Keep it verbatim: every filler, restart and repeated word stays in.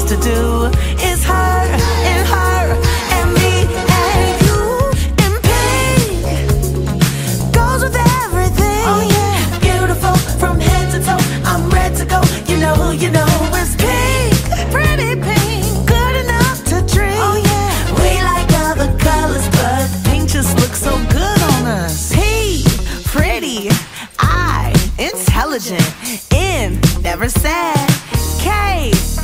to do is her and her and me and you. In pink goes with everything. Oh yeah, beautiful from head to toe. I'm ready to go. You know, you know it's pink, pretty pink, good enough to dream. Oh yeah, we like other colors, but pink just looks so good on us. P, pretty. I, intelligent. N, never sad. K,